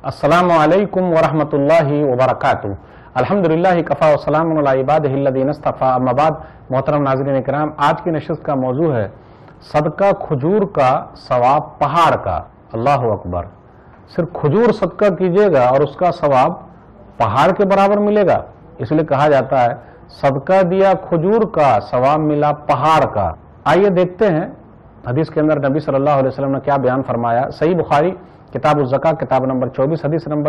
अस्सलामु अलैकुम वरहमतुल्लाहि वबरकातुहू। अल्हम्दुलिल्लाहि कफ़ा व सलामुन अला इबादिहि अल्लज़ीना इस्तफ़ा। अम्मा बाद, मोहतरम नाज़रीन इकराम, आज की नशिस्त का मौजू है सदका खजूर का सवाब पहाड़ का। अल्लाह अकबर। सिर्फ खजूर सदका कीजिएगा और उसका सवाब पहाड़ के बराबर मिलेगा। इसलिए कहा जाता है सदका दिया खजूर का, सवाब मिला पहाड़ का। आइए देखते हैं हदीस के अंदर नबी सल्लल्लाहु अलैहि वसल्लम ने क्या बयान फरमाया। सही बुखारी किताब उज़्ज़का किताब नंबर 24 हदीस नंबर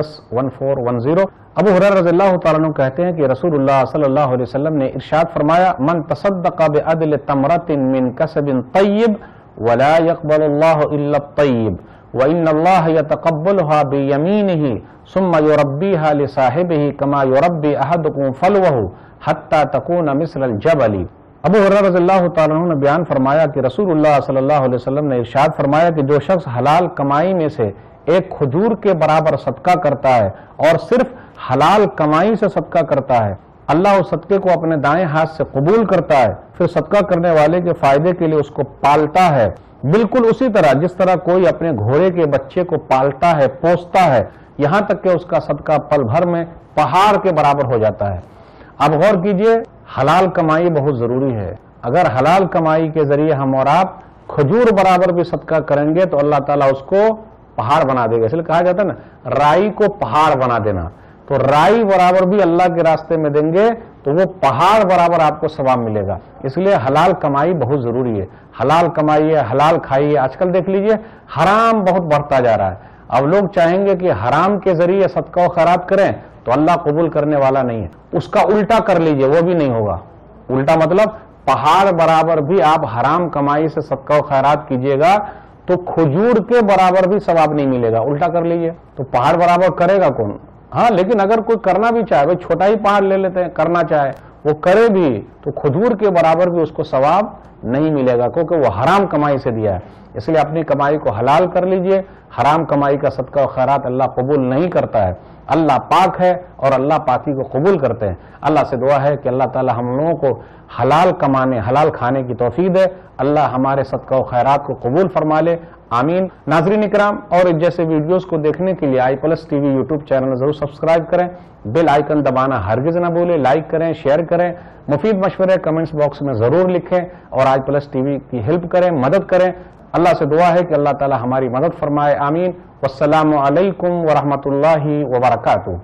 1410 अबू हुरैरा रज़ियल्लाहु तआला अन्हु कहते हैं कि रसूलुल्लाह सल्लल्लाहु अलैहि वसल्लम ने इरशाद फरमाया, मन तसद्दक़ बिअदल तमरतिन मिन कसबिन तय्यिब वला यक़बलुल्लाहु इल्ला तय्यिब व इन्नल्लाह यतक़ब्बलुहा बियमीनिही सुम्मा युरब्बिहा लिसाहिबिही कमा युरब्बी अहदुकुम फलवहु हत्ता तकून मिस्लल जबली। अबू हुरैरा रज़ियल्लाहु तआला अन्हु ने बयान फरमाया कि रसूलुल्लाह सल्लल्लाहु अलैहि वसल्लम ने इरशाद फरमाया कि जो शख्स हलाल कमाई में से एक खजूर के बराबर सदका करता है और सिर्फ हलाल कमाई से सदका करता है, अल्लाह उस सदके को अपने दाएं हाथ से कबूल करता है, फिर सदका करने वाले के फायदे के लिए उसको पालता है, बिल्कुल उसी तरह जिस तरह कोई अपने घोड़े के बच्चे को पालता है, पोसता है, यहां तक कि उसका सदका पल भर में पहाड़ के बराबर हो जाता है। अब गौर कीजिए, हलाल कमाई बहुत जरूरी है। अगर हलाल कमाई के जरिए हम और आप खजूर बराबर भी सदका करेंगे तो अल्लाह ताला उसको पहाड़ बना देगा। इसलिए कहा जाता है ना, राई को पहाड़ बना देना। तो राई बराबर भी अल्लाह के रास्ते में देंगे तो वो पहाड़ बराबर आपको सवाब मिलेगा। इसलिए हलाल कमाई बहुत जरूरी है। हलाल कमाइए, हलाल खाइए। आजकल देख लीजिए हराम बहुत बढ़ता जा रहा है। अब लोग चाहेंगे कि हराम के जरिए सदका व खैरात करें तो अल्लाह कबूल करने वाला नहीं है। उसका उल्टा कर लीजिए, वो भी नहीं होगा। उल्टा मतलब पहाड़ बराबर भी आप हराम कमाई से सदका व खैरात कीजिएगा तो खजूर के बराबर भी सवाब नहीं मिलेगा। उल्टा कर लीजिए तो पहाड़ बराबर करेगा कौन? हाँ, लेकिन अगर कोई करना भी चाहे, भाई छोटा ही पहाड़ ले लेते हैं, करना चाहे वो करे भी तो खजूर के बराबर भी उसको सवाब नहीं मिलेगा, क्योंकि वो हराम कमाई से दिया है। इसलिए अपनी कमाई को हलाल कर लीजिए। हराम कमाई का सदका और खैरात अल्लाह कबूल नहीं करता है। अल्लाह पाक है और अल्लाह पाकी को कबूल करते हैं। अल्लाह से दुआ है कि अल्लाह ताला हम लोगों को हलाल कमाने, हलाल खाने की तौफीक दे। अल्लाह हमारे सदका और खैरात को कबूल फरमा ले, आमीन। नाज़रीन इकराम, और जैसे वीडियोस को देखने के लिए iPlus TV यूट्यूब चैनल जरूर सब्सक्राइब करें, बेल आइकन दबाना हरगिज ना भूलें, लाइक करें, शेयर करें, मुफीद मशवरे कमेंट्स बॉक्स में जरूर लिखें और iPlus TV की हेल्प करें, मदद करें। अल्लाह से दुआ है कि अल्लाह ताला हमारी मदद फरमाए, आमीन। वस्सलामु अलैकुम वरहमतुल्लाहि वबरकातुहू।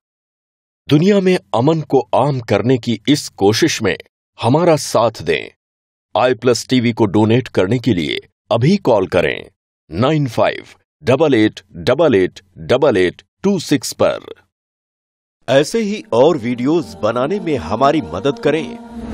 दुनिया में अमन को आम करने की इस कोशिश में हमारा साथ दें। iPlus TV को डोनेट करने के लिए अभी कॉल करें 9588888826 पर। ऐसे ही और वीडियोस बनाने में हमारी मदद करें